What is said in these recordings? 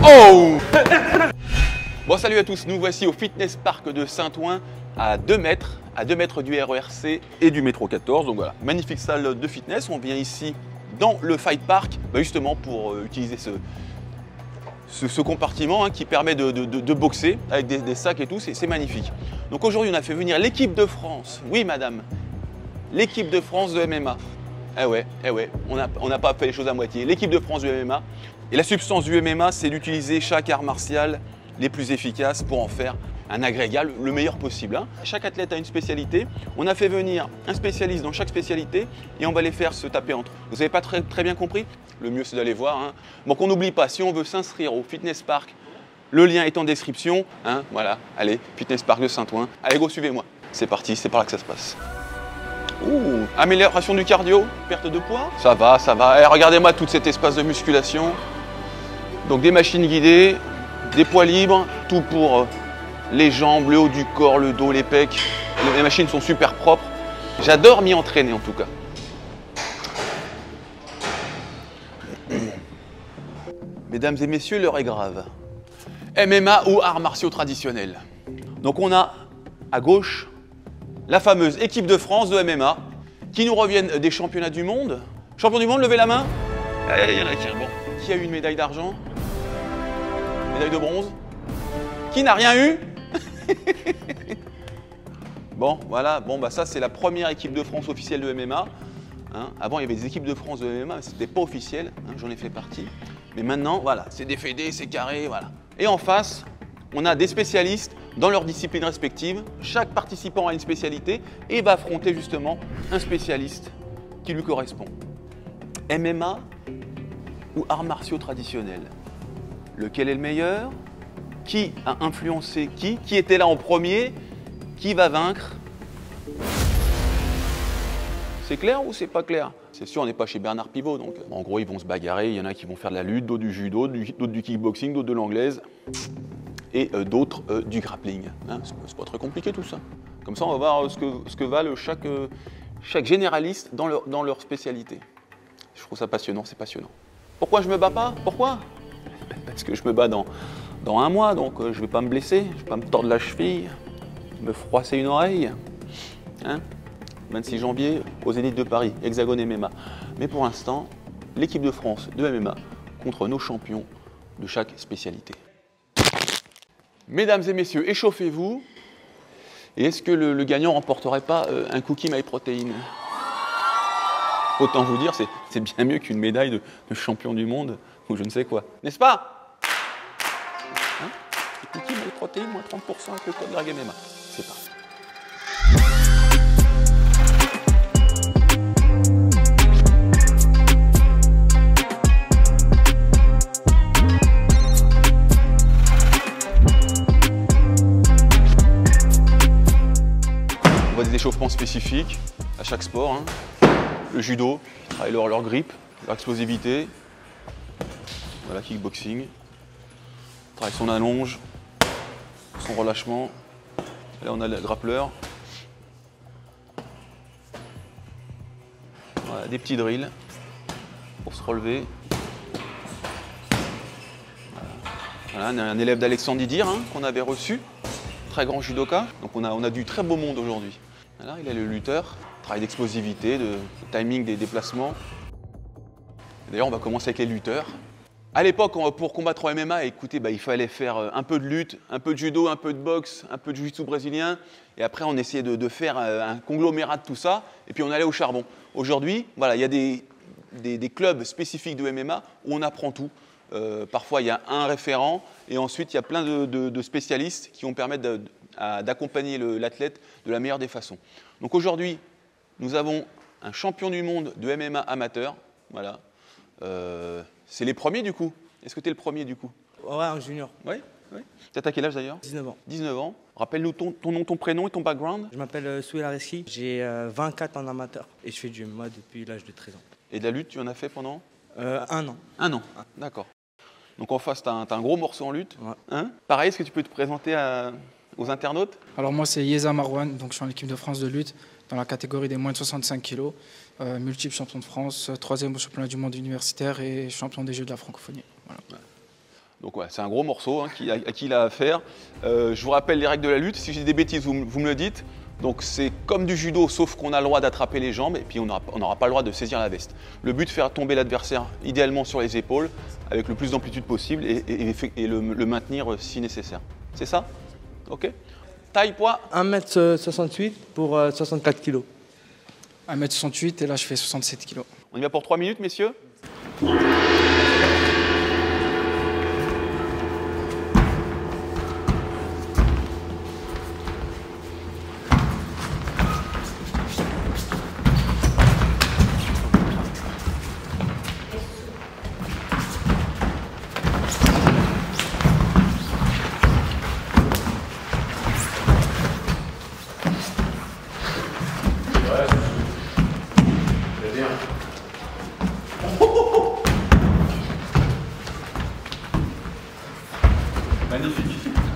Oh! Bon, salut à tous, nous voici au Fitness Park de Saint-Ouen à 2 mètres du RERC et du métro 14. Donc voilà, magnifique salle de fitness. On vient ici dans le Fight Park justement pour utiliser ce compartiment qui permet de boxer avec des sacs et tout, c'est magnifique. Donc aujourd'hui on a fait venir l'équipe de France, oui madame, l'équipe de France de MMA. Eh ouais, on n'a pas fait les choses à moitié. L'équipe de France du MMA. Et la substance du MMA, c'est d'utiliser chaque art martial les plus efficaces pour en faire un agrégat le meilleur possible. Chaque athlète a une spécialité. On a fait venir un spécialiste dans chaque spécialité et on va les faire se taper entre eux. Vous n'avez pas très bien compris? Le mieux c'est d'aller voir. Bon, qu'on n'oublie pas, si on veut s'inscrire au Fitness Park, le lien est en description. Voilà, allez, Fitness Park de Saint-Ouen. Allez, go, suivez-moi. C'est parti, c'est par là que ça se passe. Ouh, amélioration du cardio, perte de poids. Ça va, ça va. Et regardez-moi tout cet espace de musculation. Donc des machines guidées, des poids libres, tout pour les jambes, le haut du corps, le dos, les pecs. Les machines sont super propres. J'adore m'y entraîner en tout cas. Mesdames et messieurs, l'heure est grave. MMA ou arts martiaux traditionnels. Donc on a à gauche la fameuse équipe de France de MMA qui nous reviennent des championnats du monde. Champion du monde, levez la main. Il y en a qui, bon. Qui a eu une médaille d'argent? Médaille de bronze? Qui n'a rien eu? Bon, voilà, bon, bah ça c'est la première équipe de France officielle de MMA. Avant il y avait des équipes de France de MMA, mais c'était pas officiel, j'en ai fait partie. Mais maintenant, voilà, c'est des fédés, c'est carré, voilà. Et en face, on a des spécialistes dans leurs disciplines respectives. Chaque participant a une spécialité et va affronter justement un spécialiste qui lui correspond. MMA ou arts martiaux traditionnels? Lequel est le meilleur? Qui a influencé qui? Qui était là en premier? Qui va vaincre? C'est clair ou c'est pas clair? C'est sûr, on n'est pas chez Bernard Pivot, donc en gros ils vont se bagarrer. Il y en a qui vont faire de la lutte, d'autres du judo, d'autres du kickboxing, d'autres de l'anglaise et d'autres du grappling. C'est pas très compliqué tout ça. Comme ça, on va voir ce que valent chaque généraliste dans leur spécialité. Je trouve ça passionnant, c'est passionnant. Pourquoi je me bats pas? Pourquoi? Parce que je me bats dans un mois, donc je vais pas me blesser, je vais pas me tordre la cheville, me froisser une oreille. 26 janvier au Zénith de Paris, Hexagone MMA. Mais pour l'instant, l'équipe de France de MMA contre nos champions de chaque spécialité. Mesdames et messieurs, échauffez-vous. Et est-ce que le gagnant remporterait pas un cookie MyProtein? Autant vous dire, c'est bien mieux qu'une médaille de champion du monde ou je ne sais quoi. N'est-ce pas? Cookie MyProtein, moins 30% avec le code DRAGMMA. C'est parti. On voit des échauffements spécifiques à chaque sport. Le judo, qui travaille leur grip, leur explosivité. Voilà, kickboxing. Travaille son allonge, son relâchement. Et là, on a le grappleur. Voilà, des petits drills pour se relever. Voilà, un élève d'Alexandre Didier qu'on avait reçu. Très grand judoka. Donc on a du très beau monde aujourd'hui. Voilà, il a le lutteur, travail d'explosivité, de timing des déplacements. D'ailleurs, on va commencer avec les lutteurs. À l'époque, pour combattre en MMA, écoutez, il fallait faire un peu de lutte, un peu de judo, un peu de boxe, un peu de jiu-jitsu brésilien. Et après, on essayait de faire un conglomérat de tout ça. Et puis, on allait au charbon. Aujourd'hui, voilà, il y a des clubs spécifiques de MMA où on apprend tout. Parfois, il y a un référent et ensuite, il y a plein de spécialistes qui vont permettre d'accompagner l'athlète de la meilleure des façons. Donc aujourd'hui, nous avons un champion du monde de MMA amateur. Voilà. C'est les premiers du coup. Est-ce que tu es le premier du coup? Ouais, en junior. Oui. Tu as quel âge d'ailleurs? 19 ans. 19 ans. Rappelle-nous ton nom, ton prénom et ton background. Je m'appelle Souhel Areski, j'ai 24 en amateur et je fais du MMA depuis l'âge de 13 ans. Et de la lutte, tu en as fait pendant 1 an. 1 an, d'accord. Donc en face, tu as un gros morceau en lutte. Ouais. Pareil, est-ce que tu peux te présenter aux internautes? Alors moi, c'est Yeza Marwan, donc je suis en équipe de France de lutte dans la catégorie des moins de 65 kg. Multiple champion de France, 3e au championnat du monde universitaire et champion des Jeux de la francophonie. Voilà. Ouais. Donc ouais, c'est un gros morceau hein, à qui il a affaire. Je vous rappelle les règles de la lutte. Si j'ai des bêtises, vous me le dites. Donc c'est comme du judo, sauf qu'on a le droit d'attraper les jambes et puis on n'aura pas le droit de saisir la veste. Le but, faire tomber l'adversaire idéalement sur les épaules avec le plus d'amplitude possible et le maintenir si nécessaire. C'est ça? Ok. Taille, poids? 1m68 pour 64 kg. 1m68 et là je fais 67 kg. On y va pour 3 minutes, messieurs? Magnifique.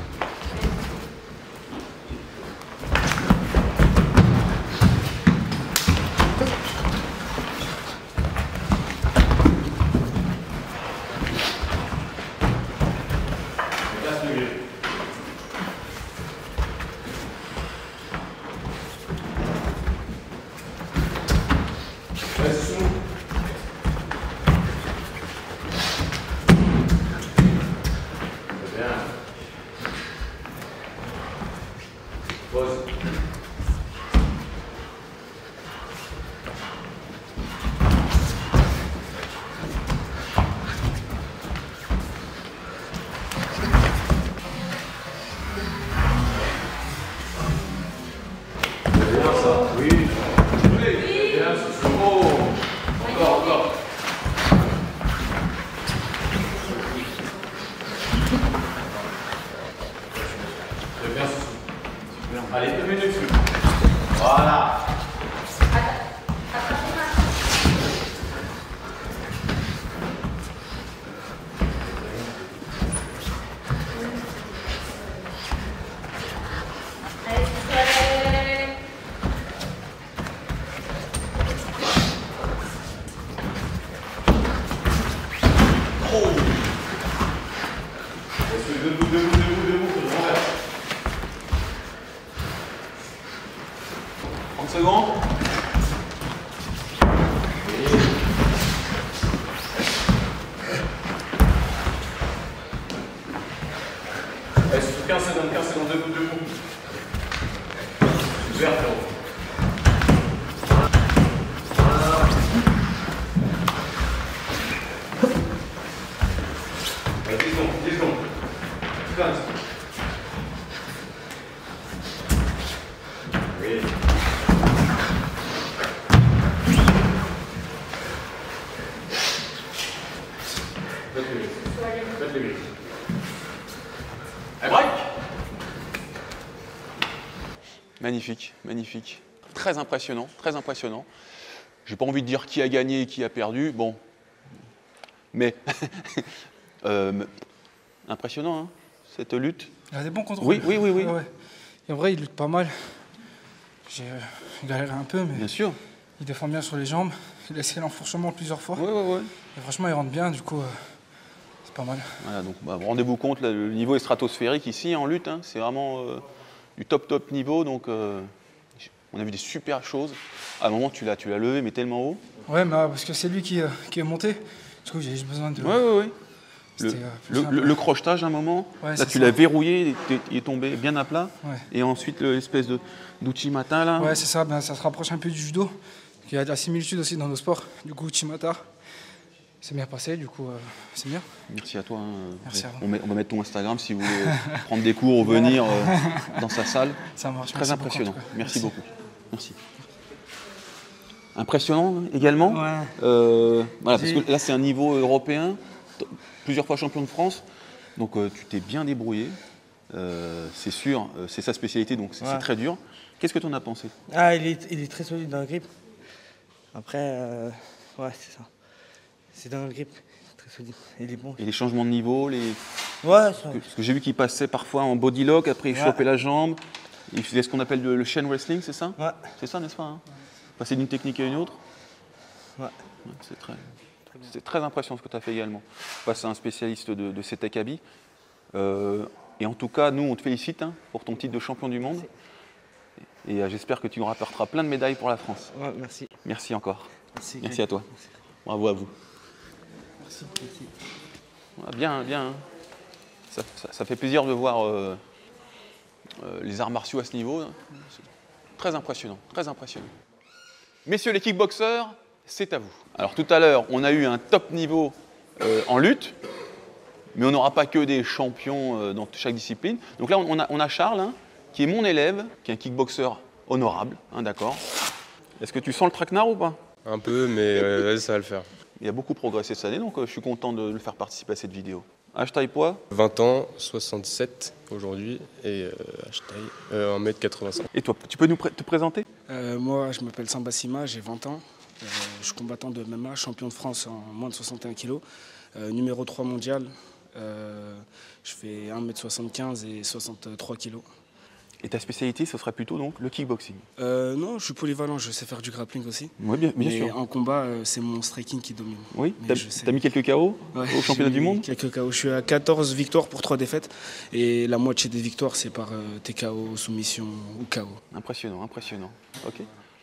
Allez, 2 minutes. Voilà. Debout, je renverse. 30 secondes. Allez, 15 secondes, debout. Super, frérot. Allez, 10 secondes. 15. Oui. Faites le grip. Allez, break. Magnifique, magnifique. Très impressionnant, très impressionnant. J'ai pas envie de dire qui a gagné et qui a perdu, bon. Mais impressionnant, hein, cette lutte. Il a des bons contrôles. Oui. Ouais. Et en vrai, il lutte pas mal. J'ai galéré un peu, mais Bien sûr. il défend bien sur les jambes. Il a essayé l'enfourchement plusieurs fois. Ouais. Et franchement, il rentre bien, du coup, c'est pas mal. Voilà, donc rendez-vous compte, là, le niveau est stratosphérique ici en lutte. Hein, c'est vraiment du top niveau. Donc on a vu des super choses. À un moment, tu l'as levé, mais tellement haut. Ouais, mais parce que c'est lui qui est monté. Du coup, j'ai besoin de. Ouais. C'était, Le crochetage à un moment, Ouais, là tu l'as verrouillé, il est tombé bien à plat. Ouais. Et ensuite l'espèce d'Uchimata là. Ouais, c'est ça, ben, ça se rapproche un peu du judo. Il y a de la similitude aussi dans nos sports. Du coup, Uchimata, c'est bien passé, du coup, c'est bien. Merci à toi. Hein. Merci à vous. On va mettre ton Instagram si vous voulez prendre des cours ou venir dans sa salle. Ça marche. Très merci impressionnant. beaucoup, en tout cas. Merci beaucoup. Merci. Impressionnant également. Ouais. Voilà, parce que là c'est un niveau européen, plusieurs fois champion de France. Donc tu t'es bien débrouillé. C'est sûr, c'est sa spécialité, donc c'est très dur. Qu'est-ce que tu en as pensé? Ah, il est très solide dans le grip. Après, ouais, c'est ça. C'est dans le grip, très solide. Il est bon. Et les changements de niveau, Ouais, ça. parce que j'ai vu qu'il passait parfois en body lock, après il chopait la jambe. Il faisait ce qu'on appelle le chain wrestling, c'est ça? Ouais. C'est ça, n'est-ce pas hein? Passer d'une technique à une autre? Ouais. C'est très C'est très impressionnant ce que tu as fait également. Face à un spécialiste de Setakabi. Et en tout cas, nous, on te félicite hein, pour ton titre de champion du monde. Et j'espère que tu nous rapporteras plein de médailles pour la France. Ouais, merci. Merci encore. Merci, merci à toi. Merci. Bravo à vous. Merci. Bien, bien. Ça fait plaisir de voir les arts martiaux à ce niveau. Très impressionnant, très impressionnant. Messieurs les kickboxers, c'est à vous. Alors tout à l'heure, on a eu un top niveau en lutte, mais on n'aura pas que des champions dans chaque discipline. Donc là, on a Charles, hein, qui est mon élève, qui est un kickboxer honorable, hein, d'accord. Est-ce que tu sens le traquenard ou pas? Un peu, mais ça va le faire. Il a beaucoup progressé cette année, donc je suis content de le faire participer à cette vidéo. Âge, taille, poids? 20 ans, 67 aujourd'hui, et âge taille 1m85. Et toi, tu peux te présenter? Moi, je m'appelle Sambassima, j'ai 20 ans. Je suis combattant de MMA, champion de France en moins de 61 kg, numéro 3 mondial. Je fais 1m75 et 63 kg. Et ta spécialité, ce serait plutôt donc le kickboxing? Non, je suis polyvalent, je sais faire du grappling aussi. Oui, bien mais sûr. En combat, c'est mon striking qui domine. Oui, t'as mis quelques KO au championnat du monde? Quelques KO. Je suis à 14 victoires pour 3 défaites. Et la moitié des victoires, c'est par TKO, soumission ou KO. Impressionnant, impressionnant. Ok.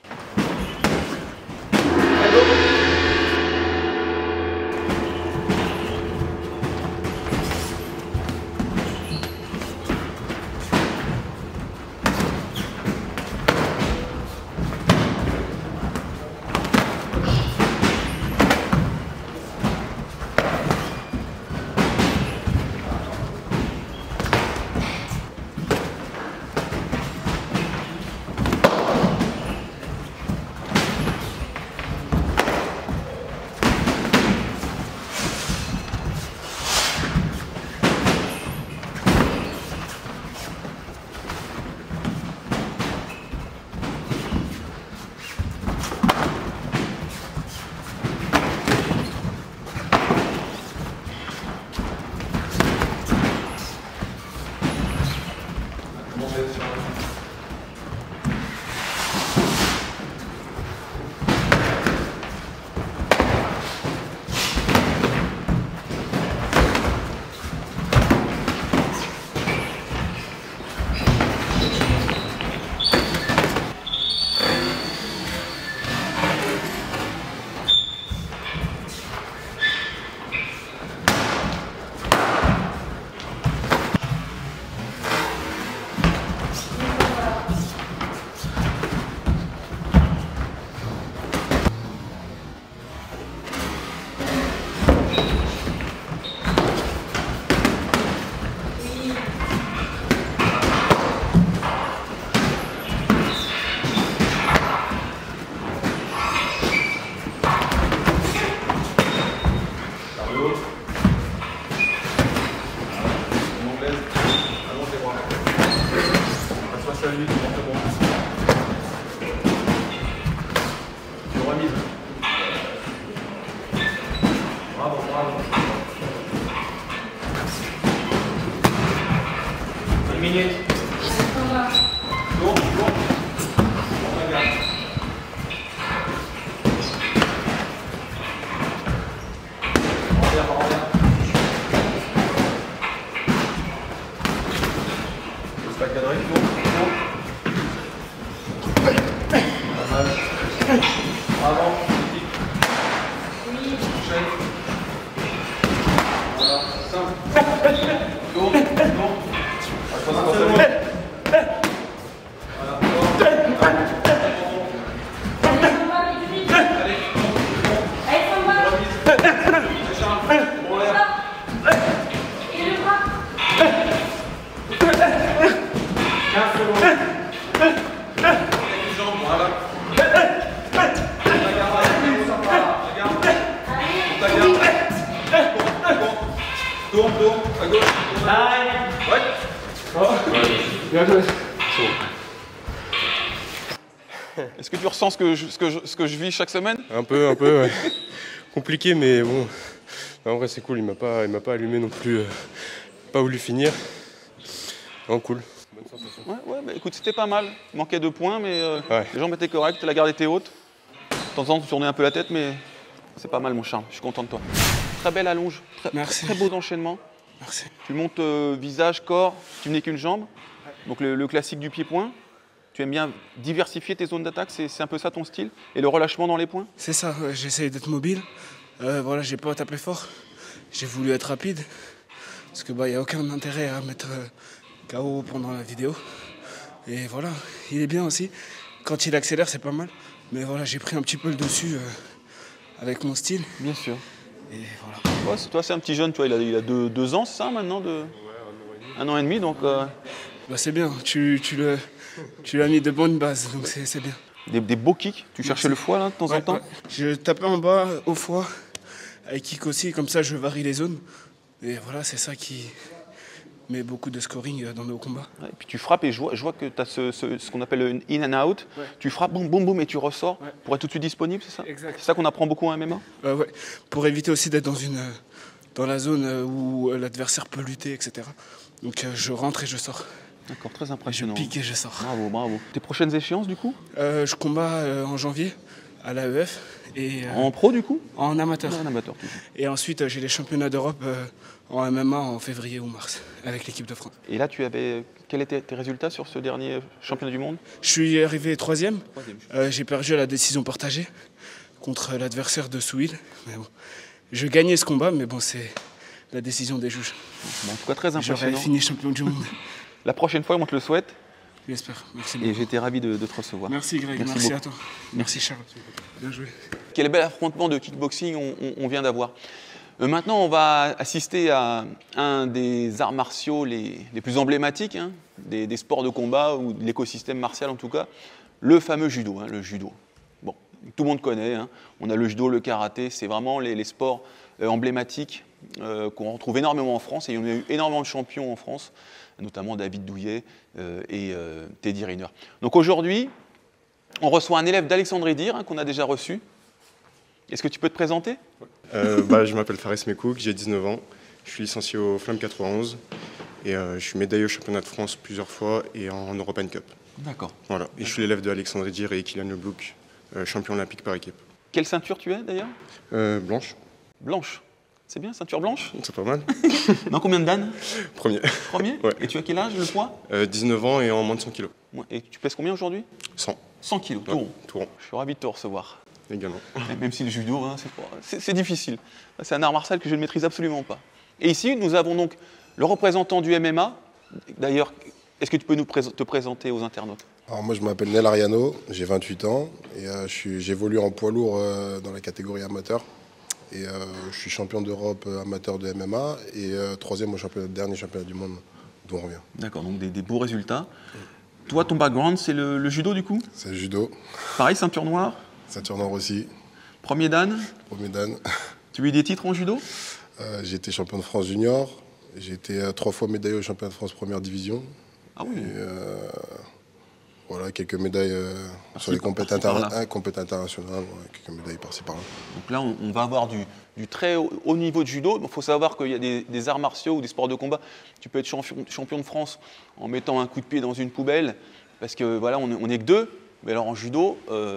Est-ce que tu ressens ce que je vis chaque semaine? Un peu, ouais. Compliqué, mais bon. En vrai, c'est cool, il m'a pas allumé non plus. Pas voulu finir. Non, cool. Bonne sensation. Ouais, bah, écoute, c'était pas mal. Il manquait 2 points, mais ouais. Les jambes étaient correctes, la garde était haute. De temps en temps, tu tournais un peu la tête, mais C'est pas mal, mon Charles. Je suis content de toi. Très belle allonge. Merci. Très beaux enchaînements. Merci. Tu montes visage, corps, tu n'es qu'une jambe. Donc le classique du pied-point. Tu aimes bien diversifier tes zones d'attaque, c'est un peu ça ton style? Et le relâchement dans les points? C'est ça, ouais, j'essaie d'être mobile. Voilà, j'ai pas tapé fort. J'ai voulu être rapide. Parce que y a aucun intérêt à mettre KO pendant la vidéo. Et voilà, il est bien aussi. Quand il accélère, c'est pas mal. Mais voilà, j'ai pris un petit peu le dessus avec mon style. Bien sûr. Et voilà. Ouais, toi, c'est un petit jeune, toi, il a 2 ans, c'est ça maintenant de... 1 an et demi, donc... C'est bien, tu l'as mis de bonnes bases, donc c'est bien. Des beaux kicks, tu cherchais le foie là, de temps en temps? Ouais. Je tapais en bas, au foie, avec kick aussi, comme ça je varie les zones. Et voilà, c'est ça qui met beaucoup de scoring dans nos combats. Ouais, et puis tu frappes et je vois que tu as ce qu'on appelle le in and out. Ouais. Tu frappes, boum, boum, boum, et tu ressors pour être tout de suite disponible, c'est ça? Exact. C'est ça qu'on apprend beaucoup en MMA? Ouais, pour éviter aussi d'être dans la zone où l'adversaire peut lutter, etc. Donc je rentre et je sors. D'accord, très impressionnant. Je pique et je sors. Bravo, bravo. Tes prochaines échéances du coup? Je combats en janvier à l'AEF. En pro du coup? En amateur. En amateur toujours. Et ensuite j'ai les championnats d'Europe en MMA en février ou mars avec l'équipe de France. Et là quels étaient tes résultats sur ce dernier championnat du monde? Je suis arrivé 3e. J'ai perdu à la décision partagée contre l'adversaire de Souil. Mais bon, je gagnais ce combat, mais bon, c'est la décision des juges. Bon, en tout cas, très impressionnant. J'aurais fini champion du monde. La prochaine fois, on te le souhaite. J'espère. Merci. Et j'étais ravi de te recevoir. Merci Greg, merci à toi. Merci Charles. Bien joué. Quel bel affrontement de kickboxing on vient d'avoir. Maintenant, on va assister à un des arts martiaux les plus emblématiques, hein, des sports de combat ou de l'écosystème martial en tout cas, le fameux judo. Le judo. Bon, tout le monde connaît. Hein. On a le judo, le karaté, c'est vraiment les sports emblématiques qu'on retrouve énormément en France. Et il y en a eu énormément de champions en France, notamment David Douillet et Teddy Riner. Donc aujourd'hui, on reçoit un élève d'Alexandre Edir qu'on a déjà reçu. Est-ce que tu peux te présenter? Je m'appelle Fares Mekouk, j'ai 19 ans. Je suis licencié au Flamme 91 et je suis médaillé au championnat de France plusieurs fois et en European Cup. D'accord. Voilà. Et je suis l'élève d'Alexandre Edir et Kylian Leblouk, champion olympique par équipe. Quelle ceinture tu es d'ailleurs? Blanche. Blanche. C'est bien, ceinture blanche? C'est pas mal. Dans combien de dan? Premier. Premier? Ouais. Et tu as quel âge, le poids? 19 ans et en moins de 100 kilos. Et tu pèses combien aujourd'hui? 100. 100 kilos, tout Ouais, rond. tout rond. Je suis ravi de te recevoir. Également. Même si le judo, hein, c'est difficile. C'est un art martial que je ne maîtrise absolument pas. Et ici, nous avons donc le représentant du MMA. D'ailleurs, est-ce que tu peux te présenter aux internautes? Alors moi je m'appelle Nel Ariano, j'ai 28 ans et j'évolue en poids lourd dans la catégorie amateur. Et je suis champion d'Europe amateur de MMA et 3e au dernier championnat du monde d'où on revient. D'accord, donc des beaux résultats. Toi, ton background, c'est le judo du coup? C'est le judo. Pareil, ceinture noire? Ceinture noire aussi. Premier dan? Premier dan. Tu as eu des titres en judo? J'ai été champion de France junior. J'ai été 3 fois médaillé au championnat de France première division. Ah oui. Et, voilà, quelques médailles sur les compétitions internationales, voilà, quelques médailles par-ci par-là. Donc là, on va avoir du très haut niveau de judo. Il faut savoir qu'il y a des arts martiaux ou des sports de combat. Tu peux être champion de France en mettant un coup de pied dans une poubelle, parce que voilà, on n'est que 2. Mais alors en judo,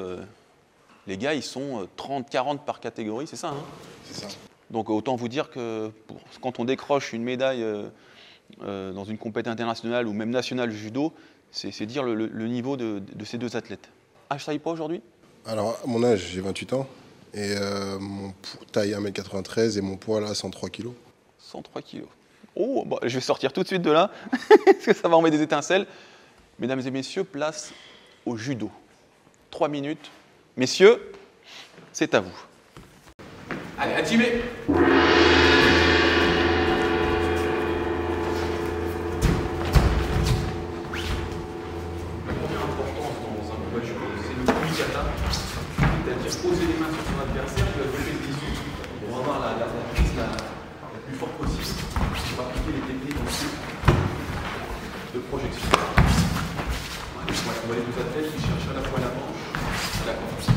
les gars, ils sont 30-40 par catégorie, c'est ça, hein? C'est ça. Donc autant vous dire que quand on décroche une médaille dans une compétition internationale ou même nationale de judo, c'est dire le niveau de ces deux athlètes. Ah, je ne taille pas aujourd'hui? Alors, à mon âge, j'ai 28 ans et mon taille 1m93 et mon poids là, 103 kg. 103 kg. Oh, bah, je vais sortir tout de suite de là, parce que ça va en mettre des étincelles. Mesdames et messieurs, place au judo. 3 minutes. Messieurs, c'est à vous. Allez, Hajime. C'est-à-dire poser les mains sur son adversaire, tu vas lever le tissu pour avoir la prise la plus forte possible. On va appliquer les techniques ensuite de projection. On va aller aux athlètes qui cherchent à la fois la manche et la corde.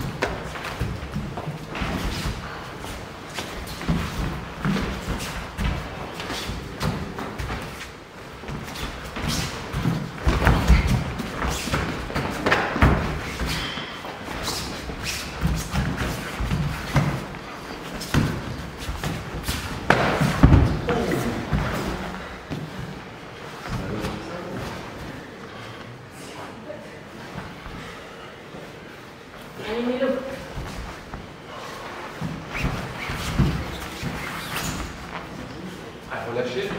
Relâchez.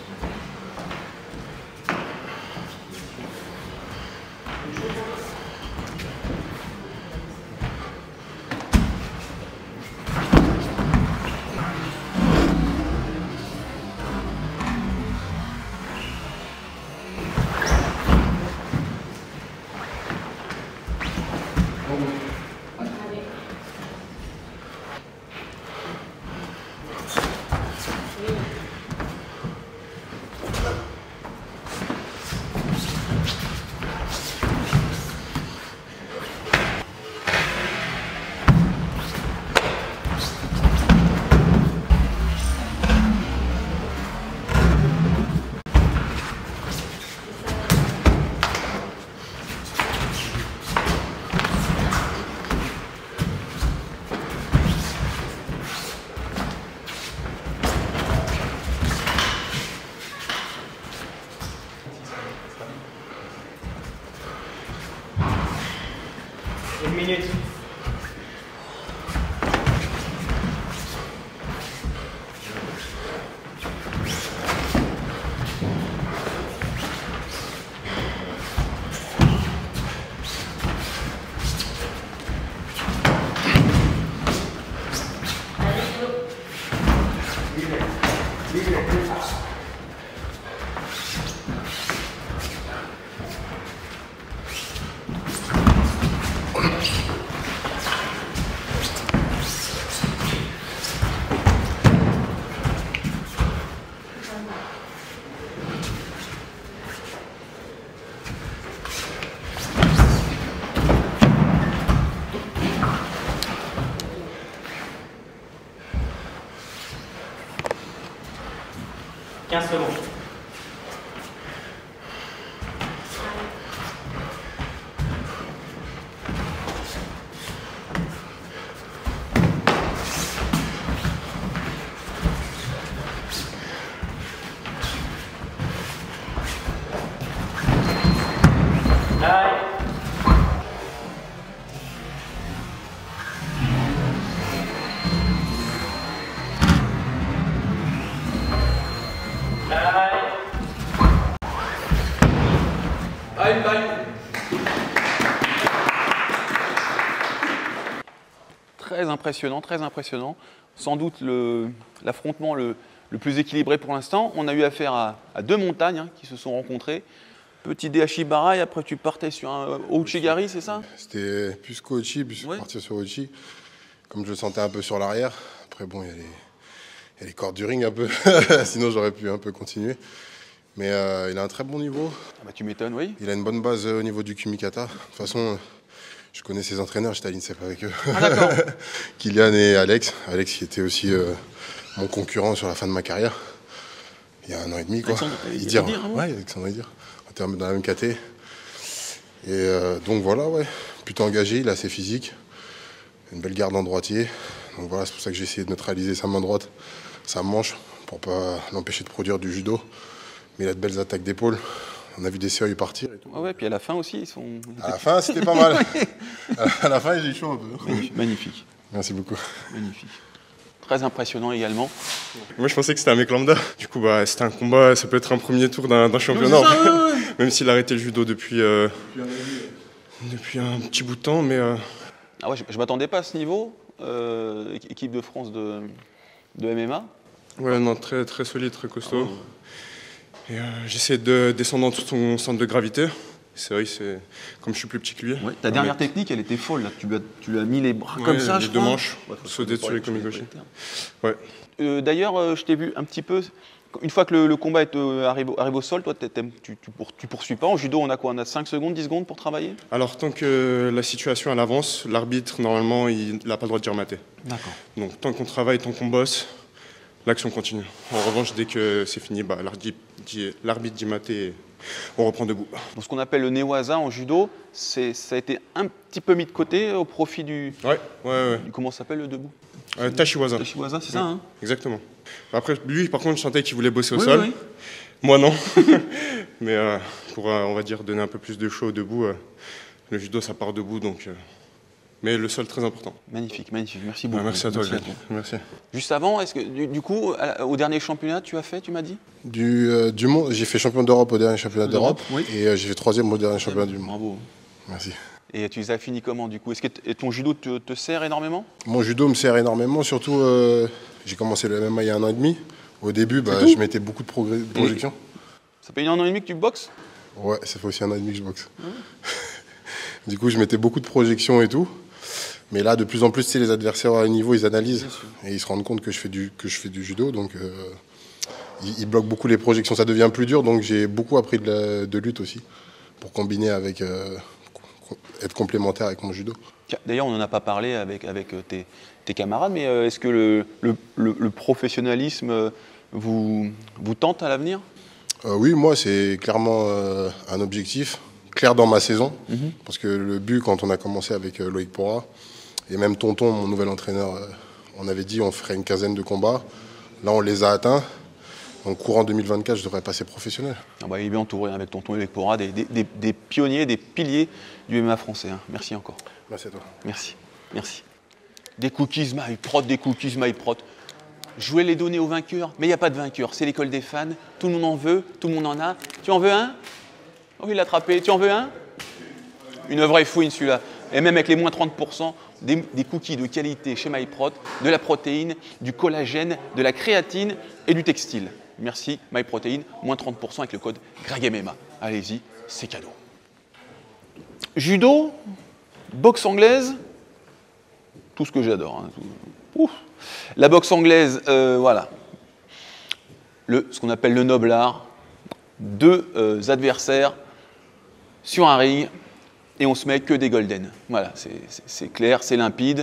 Une minute. Secondes. Très impressionnant, très impressionnant. Sans doute l'affrontement le plus équilibré pour l'instant. On a eu affaire à deux montagnes qui se sont rencontrées. Petit Dehachibara et après tu partais sur un Ouchigari, c'est ça? C'était plus qu'Ochi, puis je suis parti sur Ochi. Comme je le sentais un peu sur l'arrière. Après, bon, il y a les cordes du ring un peu. Sinon, j'aurais pu un peu continuer. Mais il a un très bon niveau. Ah bah, tu m'étonnes, oui. Il a une bonne base au niveau du Kumikata. De toute façon, je connais ses entraîneurs, j'étais à l'INSEP avec eux. Ah, d'accord. Kylian et Alex. Alex qui était aussi mon concurrent sur la fin de ma carrière. Il y a 1 an et demi, quoi. Idir. Ouais, Alexandre Idir. On était dans la même KT. Et donc voilà, ouais. Plutôt engagé, il a assez physique. Une belle garde en droitier. Donc voilà, c'est pour ça que j'ai essayé de neutraliser sa main droite, sa manche, pour pas l'empêcher de produire du judo. Mais il a de belles attaques d'épaule. On a vu des sérieux partir et tout. Ouais, puis à la fin aussi, ils sont... À la fin, c'était pas mal. À la fin, j'ai eu chaud un peu. Magnifique. Merci beaucoup. Magnifique. Très impressionnant également. Moi, je pensais que c'était un mec lambda. Du coup, bah, c'était un combat, ça peut être un premier tour d'un championnat. Même s'il a arrêté le judo depuis un petit bout de temps. Mais, Ah ouais, je ne m'attendais pas à ce niveau. Équipe de France de MMA. Ouais, non, très, très solide, très costaud. Ah ouais. Et j'essaie de descendre en dessous de son centre de gravité. C'est vrai, comme je suis plus petit que lui. Ouais, ta dernière technique, elle était folle. Là. Tu lui as mis les bras comme ça, les deux manches, sauter sur les komigoshi. Ouais. D'ailleurs, je t'ai vu un petit peu. Une fois que le combat arrive au sol, toi, tu poursuis pas. En judo, on a quoi? On a 5 secondes, 10 secondes pour travailler? Alors, tant que la situation elle avance, l'arbitre, normalement, il n'a pas le droit de dire mater. D'accord. Donc, tant qu'on travaille, tant qu'on bosse, l'action continue. En revanche, dès que c'est fini, bah, l'arbitre dit mater et on reprend debout. Donc, ce qu'on appelle le newaza en judo, ça a été un petit peu mis de côté au profit du... Ouais. Comment ça s'appelle le debout? Tashiwaza. Tashiwaza, c'est ça, hein? Exactement. Après, lui, par contre, je sentais qu'il voulait bosser au sol. Oui. Moi, non. Mais pour, on va dire, donner un peu plus de show debout, le judo, ça part debout, donc mais le sol très important. Magnifique, magnifique. Merci beaucoup. Merci à toi, Greg. Merci. Juste avant, est-ce que du coup, au dernier championnat, tu m'as dit? Du monde, j'ai fait champion d'Europe au dernier championnat d'Europe. Oui. Et j'ai fait 3e au dernier championnat du monde. Bravo. Merci. Et tu les as finis comment du coup? Est-ce que ton judo te sert énormément? Mon judo me sert énormément, surtout j'ai commencé le MMA il y a 1 an et demi. Au début, je mettais beaucoup de projections. Ça fait 1 an et demi que tu boxes? Ouais, ça fait aussi 1 an et demi que je boxe. Du coup, je mettais beaucoup de projections et tout. Mais là, de plus en plus, les adversaires à haut niveau, ils analysent et ils se rendent compte que je fais du judo. Donc, ils bloquent beaucoup les projections. Ça devient plus dur. Donc, j'ai beaucoup appris de lutte aussi pour combiner avec, être complémentaire avec mon judo. D'ailleurs, on n'en a pas parlé avec tes camarades, mais est-ce que le professionnalisme vous tente à l'avenir? Oui, moi, c'est clairement un objectif clair dans ma saison. Parce que le but, quand on a commencé avec Loïc Pora, et même Tonton, mon nouvel entraîneur, on avait dit on ferait une 15aine de combats. Là, on les a atteints. Donc, courant 2024, je devrais passer professionnel. Il est bien entouré avec Tonton Loïc Pora, des pionniers, des piliers du MMA français. Merci encore. Merci à toi. Merci. Merci. Des cookies MyProt. Je voulais les donner aux vainqueurs, mais il n'y a pas de vainqueur. C'est l'école des fans. Tout le monde en veut, tout le monde en a. Tu en veux un? On va l'attraper. Tu en veux un? Une vraie fouine celui-là. Et même avec les moins 30%, des cookies de qualité chez MyProt, de la protéine, du collagène, de la créatine et du textile. Merci MyProtein, moins 30% avec le code GregMMA. Allez-y, c'est cadeau. Judo, boxe anglaise, tout ce que j'adore. Hein. La boxe anglaise, voilà. Ce qu'on appelle le noble art. 2 adversaires sur un ring et on se met que des golden. Voilà, c'est clair, c'est limpide.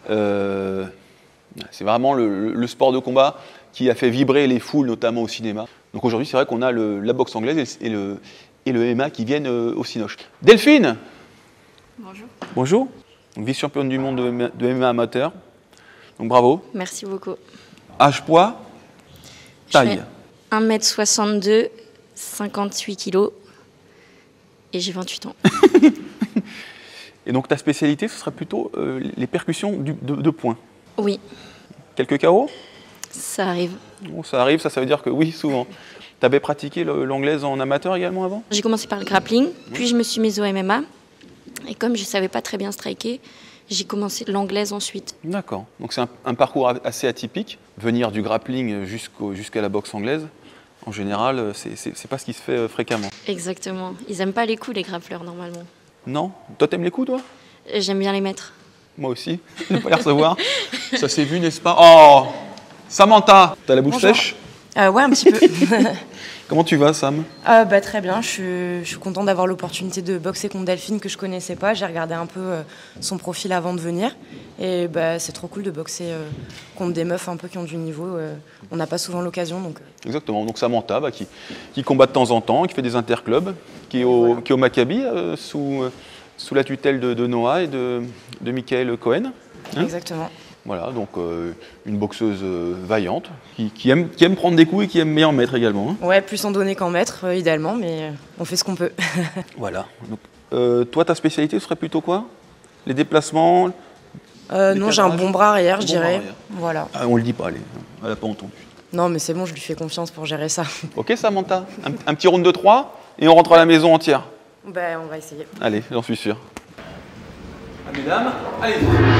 C'est vraiment le sport de combat qui a fait vibrer les foules, notamment au cinéma. Donc aujourd'hui, c'est vrai qu'on a la boxe anglaise et le MMA qui viennent au Cinoche. Delphine! Bonjour. Bonjour. Vice-championne du monde de MMA amateur. Donc bravo. Merci beaucoup. Âge, poids, taille. 1m62, 58 kg et j'ai 28 ans. Et donc ta spécialité, ce serait plutôt les percussions de poing. Oui. Quelques KO? Ça arrive. Bon, ça arrive, ça veut dire que oui, souvent. Tu avais pratiqué l'anglaise en amateur également avant? J'ai commencé par le grappling, puis je me suis mise au MMA. Et comme je ne savais pas très bien striker, j'ai commencé l'anglaise ensuite. D'accord. Donc c'est un parcours assez atypique. Venir du grappling jusqu'à la boxe anglaise, en général, c'est pas ce qui se fait fréquemment. Exactement. Ils n'aiment pas les coups, les grappleurs, normalement. Non? Toi, t'aimes les coups, toi? J'aime bien les mettre. Moi aussi. Je n'ai pas les recevoir. Ça s'est vu, n'est-ce pas? Oh! Samantha! T'as la bouche sèche? Ouais, un petit peu. Comment tu vas, Sam? Très bien, je suis contente d'avoir l'opportunité de boxer contre Delphine que je connaissais pas. J'ai regardé un peu son profil avant de venir. Et c'est trop cool de boxer contre des meufs un peu qui ont du niveau. On n'a pas souvent l'occasion. Donc... Exactement, donc Samantha qui combat de temps en temps, qui fait des interclubs, qui est au Maccabi sous la tutelle de Noah et de Michael Cohen. Hein? Exactement. Voilà, donc une boxeuse vaillante, qui aime prendre des coups et qui aime bien en mettre également. Hein. Ouais, plus en donner qu'en mettre, idéalement, mais on fait ce qu'on peut. Voilà. Donc, toi, ta spécialité, ce serait plutôt quoi? Les déplacements? Non, j'ai un bon bras arrière, je dirais. Voilà. Ah, on le dit pas, elle n'a pas entendu. Non, mais c'est bon, je lui fais confiance pour gérer ça. Ok, Samantha, un petit round de 3 et on rentre à la maison entière. On va essayer. Allez, j'en suis sûr. Mesdames, allez.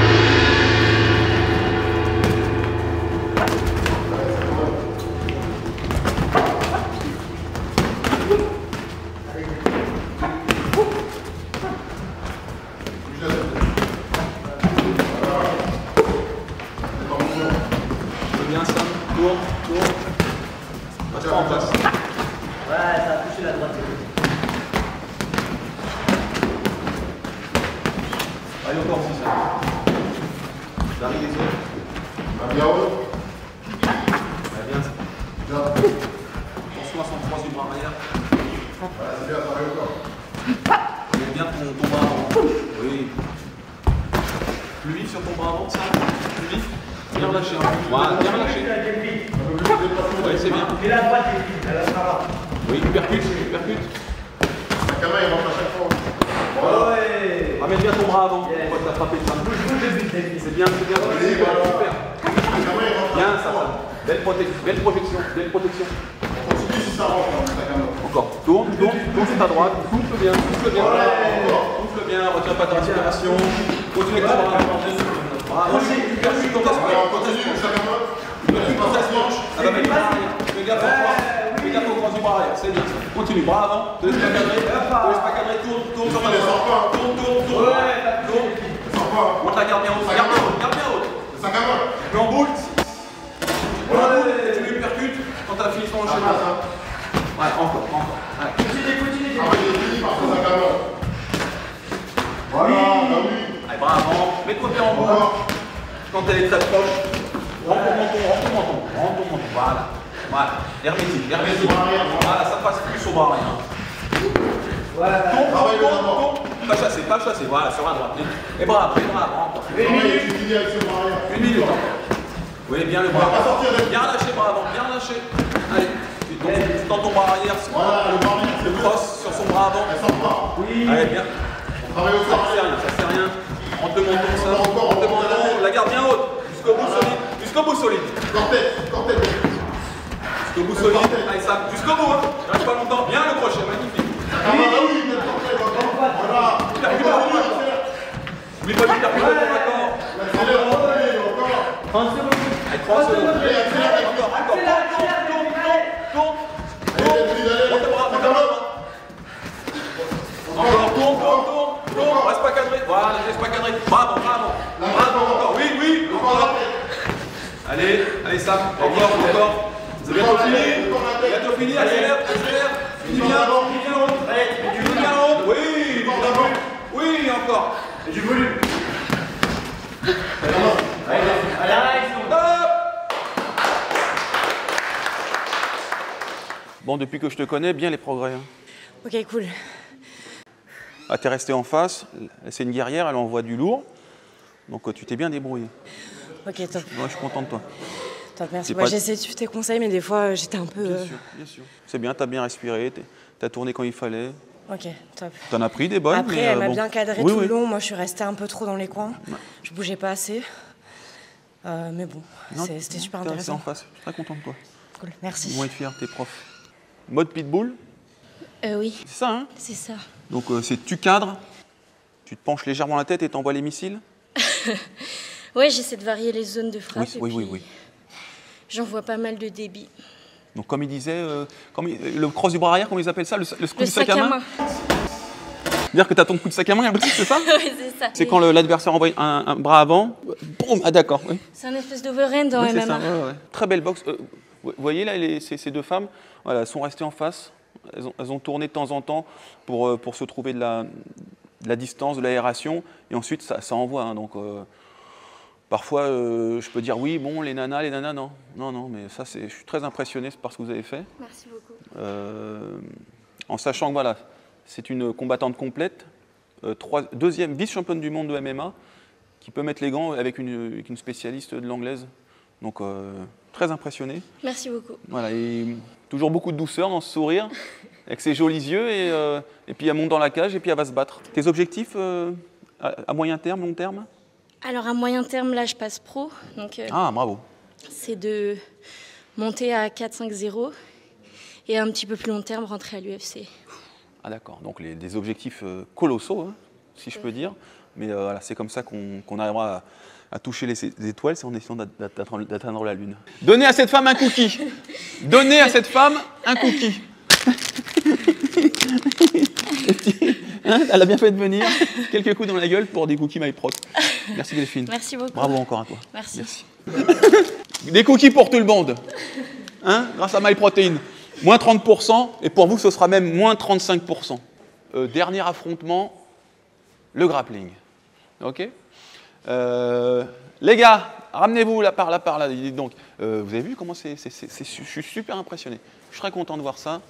Bien ça, tourne. En place. Ouais, ça a touché la droite. Allez, encore aussi ça. J'arrive les autres. Bien haut. Bien. Attention à son croise du bras arrière. C'est bien, pareil encore. Mets bien ton bras avant. Oui. Plus vite sur ton bras avant, ça. Plus vite. Bien relâché. Voilà, bien relâché. Oui, c'est bien. Et la droite, elle va là. Oui, percute. La caméra, il rentre à chaque fois. Ouais. Ramène bien ton bras avant. On va t'attraper ça. C'est bien, super. Bien, ça va. Belle protection. Encore. Tourne sur ta droite. Souffle bien. Souffle bien. Retiens pas ta respiration. Continue avec ton bras. Continue ton manche. Elle va mettre fais gaffe au cross du bras arrière. C'est bien. Continue. Bras avant. Te laisse pas cadrer. Tourne sur ta droite. Tourne. Monte la garde bien haute. Garde bien haute. Mais en boule. Tu lui percutes quand tu as fini son enchaînement. Ouais, encore. Ouais. Continue. Voilà, allez, bras avant. Mets-toi bien en boule. Quand elle est très proche, rentre ton menton. Voilà. Hermétique. Voilà, ça passe plus au bras rien. Tourne. Pas chasser. Voilà, sur la droite. Et bras avant. Une minute encore. Oui, bien le bras. Bien lâché, bras avant. Allez. Tu tends ton bras arrière. Le cross sur son bras avant. Allez, bien. Ça sert rien. Rentre le menton, la garde bien haute. Jusqu'au bout solide. Jusqu'au bout solide. Allez, ça. Jusqu'au bout. Reste pas longtemps. Bien le crochet, magnifique. N'oublie pas de percuter ton accord. 30 secondes. Allez, 30 secondes. Encore. Tourne. Monte le bras. Encore, tourne. Reste pas cadré. Voilà, reste pas cadré. Bravo. Encore. Oui. Encore. Allez, Sam. Encore. C'est bientôt fini. Accélère. Finis bien haut. Oui, encore. Et du volume. Allez, Bon, depuis que je te connais, bien les progrès. Hein. Ok, cool. Ah, t'es resté en face, c'est une guerrière, elle envoie du lourd. Donc tu t'es bien débrouillé. Ok, top. Ouais, je suis content de toi. Top, merci. Moi, j'essaie de suivre tes conseils, mais des fois, j'étais un peu... Bien sûr. C'est bien, t'as bien respiré, t'as tourné quand il fallait. Ok, top. T'en as pris des bonnes. Après, elle m'a bien cadré tout le long. Moi, je suis restée un peu trop dans les coins. Ouais. Je bougeais pas assez. Mais bon, c'était super intéressant. En face. Je suis très content de toi. Cool, merci. Ils vont être fiers, tes profs. Mode pitbull. Oui. C'est ça, hein? C'est ça. Donc, c'est tu cadres, tu te penches légèrement la tête et t'envoies les missiles. Ouais, j'essaie de varier les zones de frappe. Oui. J'envoie pas mal de débit. Donc, comme il disait, le cross du bras arrière, comment ils appellent ça? Le coup du sac à main. Dire que tu as ton coup de sac à main, c'est ça? Oui, c'est ça. C'est quand l'adversaire envoie un bras avant, boum, ah d'accord. Oui. C'est un espèce d'overhand dans MMA. Ça, ouais. Très belle boxe. Vous voyez là, ces deux femmes, voilà, elles sont restées en face. Elles ont tourné de temps en temps pour se trouver de la distance, de l'aération. Et ensuite, ça envoie. Hein, donc, parfois, je peux dire oui, bon, les nanas, non. Non, mais ça, je suis très impressionné par ce que vous avez fait. Merci beaucoup. En sachant que voilà, c'est une combattante complète, deuxième vice-championne du monde de MMA, qui peut mettre les gants avec une spécialiste de l'anglaise. Donc, très impressionné. Merci beaucoup. Voilà, et toujours beaucoup de douceur dans ce sourire, avec ses jolis yeux, et puis elle monte dans la cage, et puis elle va se battre. Tes objectifs à moyen terme, long terme? Alors, à moyen terme, là, je passe pro. Donc, bravo. C'est de monter à 4-5-0, et un petit peu plus long terme, rentrer à l'UFC. Ah d'accord, donc des objectifs colossaux, hein, si je peux dire. Mais voilà, c'est comme ça qu'on arrivera à toucher les étoiles, c'est en essayant d'atteindre la Lune. Donnez à cette femme un cookie. Donnez à cette femme un cookie. Hein, elle a bien fait de venir. Quelques coups dans la gueule pour des cookies MyProc. Merci Delphine. Merci beaucoup. Bravo encore à toi. Merci. Des cookies pour tout le monde. Hein, grâce à MyProtein. Moins 30%, et pour vous, ce sera même moins 35%. Dernier affrontement, le grappling. Ok, les gars, ramenez-vous là par là. Donc, vous avez vu comment je suis super impressionné. Je suis très content de voir ça.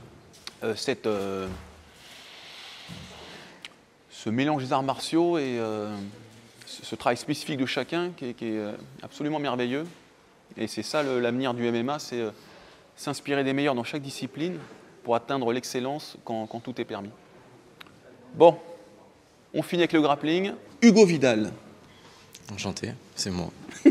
Ce mélange des arts martiaux et ce travail spécifique de chacun qui est absolument merveilleux. Et c'est ça l'avenir du MMA, c'est s'inspirer des meilleurs dans chaque discipline pour atteindre l'excellence quand tout est permis. Bon, On finit avec le grappling. Hugo Vidal. Enchanté, c'est moi.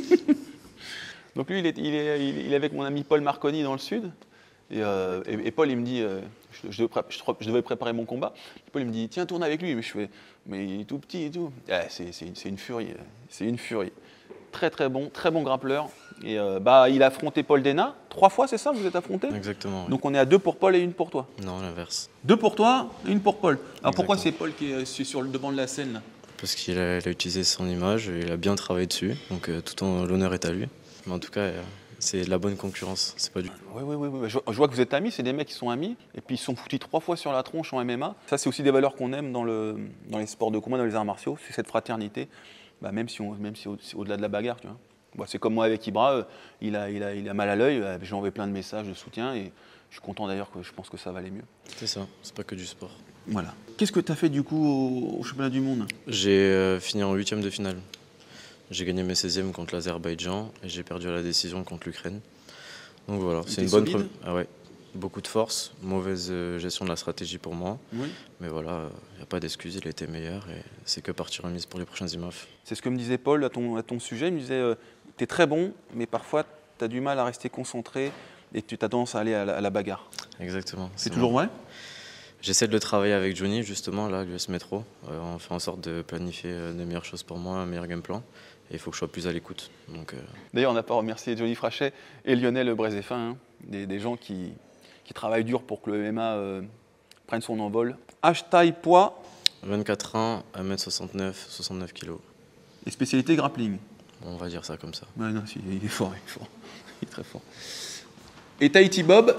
Donc lui, il est avec mon ami Paul Marconi dans le sud. Et Paul, il me dit, je devais préparer mon combat. Paul, il me dit, tiens, tourne avec lui. Mais je fais, mais il est tout petit et tout. C'est une furie. C'est une furie. Très bon grappleur. Et il a affronté Paul Dena 3 fois, c'est ça, vous êtes affrontés? Exactement. Oui. Donc on est à 2 pour Paul et 1 pour toi. Non, l'inverse. 2 pour toi, 1 pour Paul. Alors Exactement. pourquoi c'est Paul qui est sur le devant de la scène là? Parce qu'il a utilisé son image, et il a bien travaillé dessus, donc l'honneur est à lui. Mais en tout cas, c'est de la bonne concurrence, c'est pas du... Oui. Je vois que vous êtes amis, c'est des mecs qui sont amis, et puis ils se sont foutus 3 fois sur la tronche en MMA. Ça, c'est aussi des valeurs qu'on aime dans les sports de combat, dans les arts martiaux, c'est cette fraternité, même si c'est au-delà de la bagarre, tu vois. Bon, c'est comme moi avec Ibra, il a mal à l'œil, je lui ai envoyé plein de messages de soutien, et je suis content d'ailleurs que je pense que ça va aller mieux. C'est ça, c'est pas que du sport. Voilà. Qu'est-ce que tu as fait du coup au championnat du monde? J'ai fini en 8e de finale. J'ai gagné mes 16e contre l'Azerbaïdjan et j'ai perdu à la décision contre l'Ukraine. Donc voilà, c'est une bonne première. Ah ouais, beaucoup de force, mauvaise gestion de la stratégie pour moi. Oui. Mais voilà, il n'y a pas d'excuse, il était meilleur et c'est que partie remise pour les prochains IMAF. C'est ce que me disait Paul à ton sujet. Il me disait tu es très bon, mais parfois tu as du mal à rester concentré et tu as tendance à aller à la bagarre. Exactement. C'est toujours vrai? J'essaie de le travailler avec Johnny, justement, là, l'US Metro. On fait en sorte de planifier de meilleures choses pour moi, un meilleur game plan. Et il faut que je sois plus à l'écoute. D'ailleurs, on n'a pas remercié Johnny Frachet et Lionel Brézéfin, des gens qui travaillent dur pour que le MMA prenne son envol. Taille, poids? 24 ans, 1m69, 69 kg. Et spécialité grappling? On va dire ça comme ça. Ouais, non, il est fort, il est très fort. Et Tahiti Bob?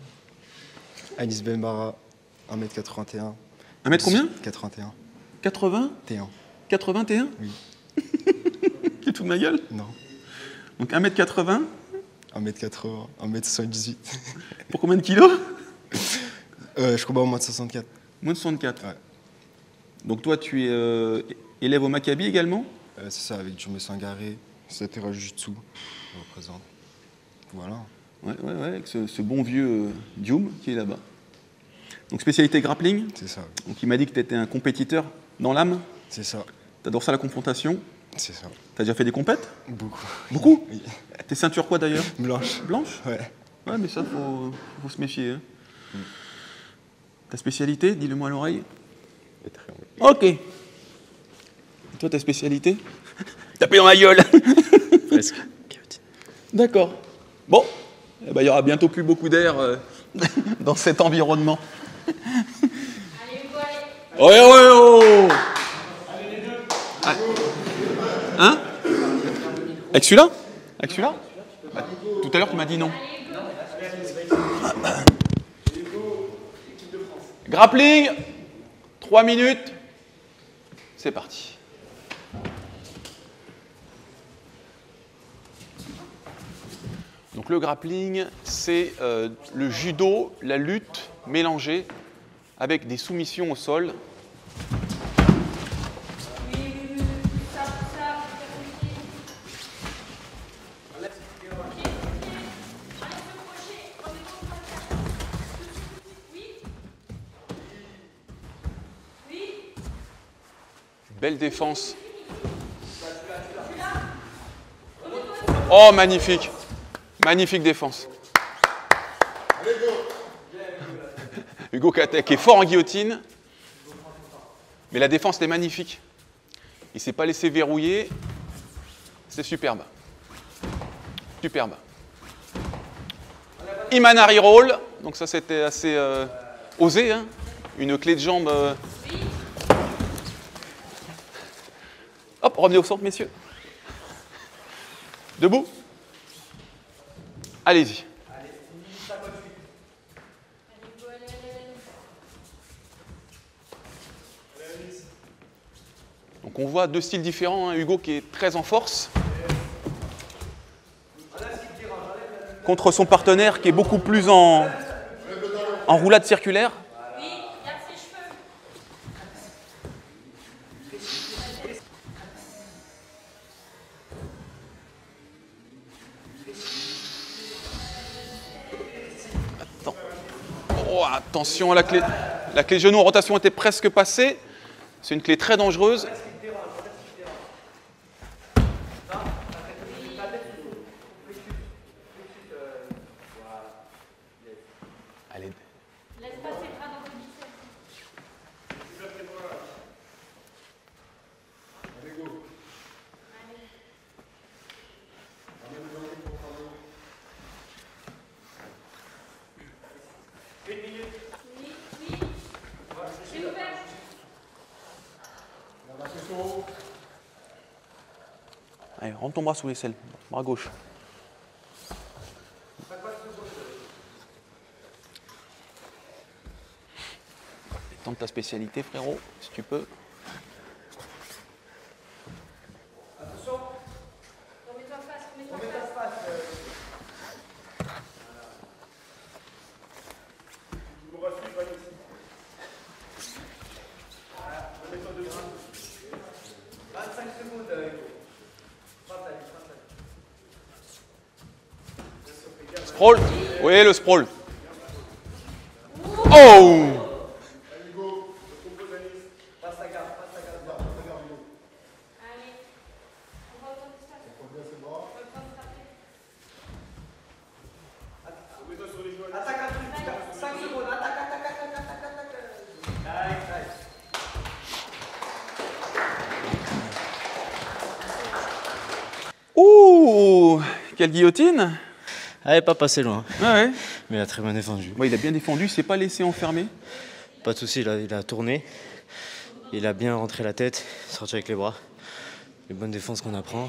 Anis Bembara. 1m81. 1m combien? 81. 80? 81? Oui. Tu te fous de ma gueule? Non. Donc 1m80? 1m80, 1m78. Pour combien de kilos? Je combats au moins de 64. Moins de 64? Ouais. Donc toi, tu es élève au Maccabi également? C'est ça, avec Jumé Sangaré, Satera Jutsu, je représente. Voilà. Ouais, avec ce bon vieux Dioum qui est là-bas. Donc spécialité grappling? C'est ça. Oui. Donc il m'a dit que tu étais un compétiteur dans l'âme? C'est ça. T'adores ça la confrontation? C'est ça. T'as déjà fait des compètes? Beaucoup. Beaucoup? Oui. T'es ceinture quoi d'ailleurs? Blanche. Blanche? Ouais. Ouais, mais ça, faut se méfier. Hein. Ta spécialité, dis-le-moi à l'oreille. Ok. Et toi, ta spécialité? Taper dans la gueule. Presque. D'accord. Bon, il y aura bientôt plus beaucoup d'air dans cet environnement. Allez, oh. Hein? Avec celui-là? Avec celui-là? Tout à l'heure, tu m'as dit non. Grappling, 3 minutes. C'est parti. Donc le grappling, c'est le judo, la lutte mélangée avec des soumissions au sol. Belle défense. Oh, magnifique. Magnifique défense. Hugo Katek est fort en guillotine, mais la défense est magnifique. Il ne s'est pas laissé verrouiller. C'est superbe. Superbe. Imanari roll. Donc ça, c'était assez osé. Hein. Une clé de jambe... Hop, revenez au centre, messieurs. Debout. Allez-y. Donc on voit deux styles différents. Hein. Hugo qui est très en force. Contre son partenaire qui est beaucoup plus en roulade circulaire. Attention à la clé de genou en rotation était presque passée. C'est une clé très dangereuse. Allez. Allez, rentre ton bras sous l'aisselle, bras gauche. Tente ta spécialité, frérot, si tu peux. Attention. Remets-toi face, remets-toi face. Tu me rassures, pas ici. Voilà, remets-toi debout. 25 secondes, Sprawl. Oui, le sprawl. Oh! Ouh! Quelle guillotine! Elle n'est pas passé loin. Ah ouais. Mais il a très bien défendu. Ouais, il a bien défendu, il ne s'est pas laissé enfermer. Pas de souci, il a tourné. Il a bien rentré la tête, sorti avec les bras. Les bonnes défenses qu'on apprend.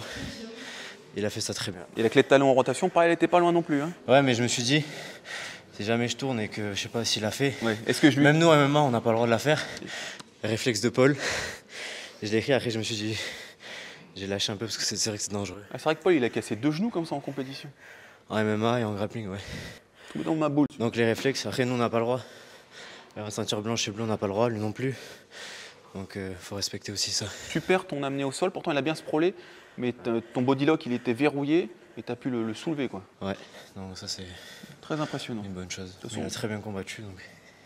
Il a fait ça très bien. Et la clé de talon en rotation, pareil, elle n'était pas loin non plus. Hein. Ouais, mais je me suis dit, si jamais je tourne et que je sais pas s'il l'a fait. Ouais. Est-ce que je lui... Même nous, à MMA, on n'a pas le droit de la faire. Réflexe de Paul. Je l'ai écrit, après je me suis dit, j'ai lâché un peu parce que c'est vrai que c'est dangereux. Ah, c'est vrai que Paul, il a cassé 2 genoux comme ça en compétition. En MMA et en grappling, ouais. Tout dans ma boule. Donc les réflexes, après nous, on n'a pas le droit. La ceinture blanche et bleue, on n'a pas le droit, lui non plus. Donc faut respecter aussi ça. Super ton amené au sol, pourtant il a bien sprawlé, mais ton bodylock il était verrouillé et tu as pu le soulever quoi. Ouais, donc ça c'est très impressionnant. Une bonne chose. Il a très bien combattu donc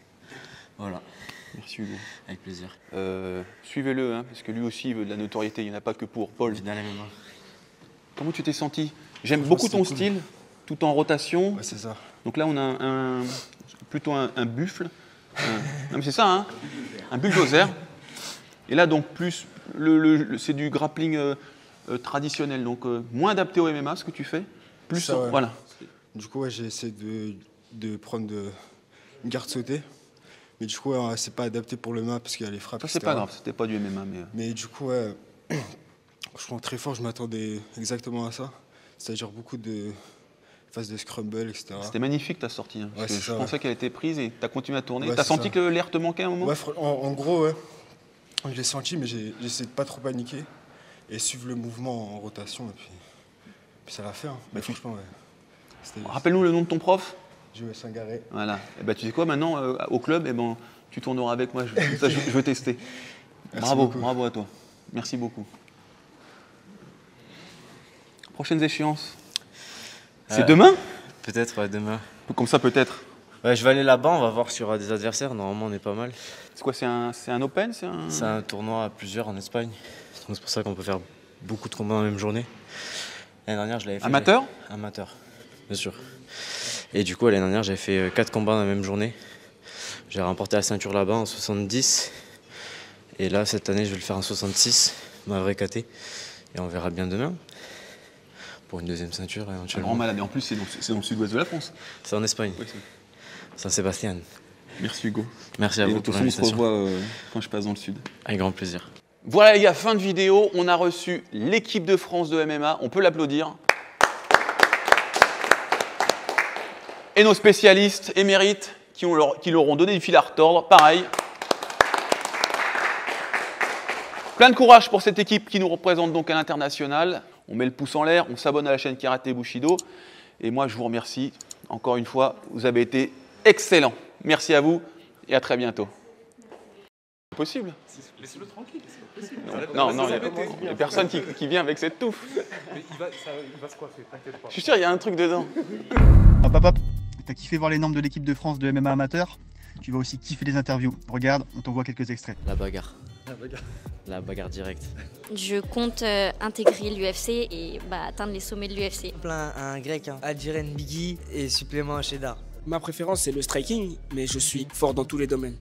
voilà. Merci Hugo. Avec plaisir. Suivez-le hein, parce que lui aussi il veut de la notoriété, il n'y en a pas que pour Paul. Dans la MMA. Comment tu t'es senti? J'aime beaucoup ton style, tout en rotation. Ouais, c'est ça. Donc là on a plutôt un buffle. Non mais c'est ça hein, un bulldozer. Et là, donc, plus c'est du grappling traditionnel, donc moins adapté au MMA, ce que tu fais. Plus ça, ouais. Voilà. Du coup, ouais, j'ai essayé de prendre une garde sautée. Mais du coup, ouais, c'est pas adapté pour le MMA parce qu'il y a les frappes. Ça, c'est pas grave, c'était pas du MMA. Mais du coup, ouais, je prends très fort, je m'attendais exactement à ça. C'est-à-dire beaucoup de phases de scrumble, etc. C'était magnifique ta sortie. Hein, ouais, je pensais qu'elle était prise et tu as continué à tourner. Ouais, tu as senti que l'air te manquait à un moment? Ouais, en gros, ouais. Je l'ai senti, mais j'ai essayé de pas trop paniquer et suivre le mouvement en rotation. Et puis ça l'a fait. Hein. Mais franchement, ouais. Rappelle-nous le nom de ton prof. Joël Sangaré. Voilà. Et ben, tu sais quoi, maintenant, au club, tu tourneras avec moi. Je veux tester. Bravo à toi. Merci beaucoup. Prochaines échéances. C'est demain? Peut-être, ouais, demain. Comme ça, peut-être. Ouais, je vais aller là-bas, on va voir s'il y aura des adversaires. Normalement, on est pas mal. C'est quoi, c'est un open? C'est un tournoi à plusieurs en Espagne. Donc c'est pour ça qu'on peut faire beaucoup de combats dans la même journée. L'année dernière, je l'avais fait. Amateur? Amateur, bien sûr. Et du coup, l'année dernière, j'avais fait 4 combats dans la même journée. J'ai remporté la ceinture là-bas en 70. Et là, cette année, je vais le faire en 66, ma vraie KT. Et on verra bien demain. Pour une deuxième ceinture, éventuellement. Un grand malade. Et en plus, c'est dans le sud-ouest de la France. C'est en Espagne. Oui, Saint-Sébastien. Merci Hugo. Merci à vous pour l'invitation. On se revoit quand je passe dans le sud. Avec grand plaisir. Voilà les gars, fin de vidéo. On a reçu l'équipe de France de MMA. On peut l'applaudir. Et nos spécialistes émérites qui leur ont donné du fil à retordre. Pareil. Plein de courage pour cette équipe qui nous représente donc à l'international. On met le pouce en l'air, on s'abonne à la chaîne Karaté Bushido. Et moi, je vous remercie. Encore une fois, vous avez été excellents. Merci à vous et à très bientôt. C'est possible? Laissez-le tranquille, c'est possible. Non, il n'y a personne qui vient avec cette touffe. Mais il va se coiffer, t'inquiète pas. Je suis sûr, il y a un truc dedans. Hop. T'as kiffé voir les normes de l'équipe de France de MMA amateur? Tu vas aussi kiffer les interviews. Regarde, on t'envoie quelques extraits. La bagarre. La bagarre directe. Je compte intégrer l'UFC et atteindre les sommets de l'UFC. Un grec, Algérien Biggie et supplément à Cheddar. Ma préférence, c'est le striking, mais je suis fort dans tous les domaines.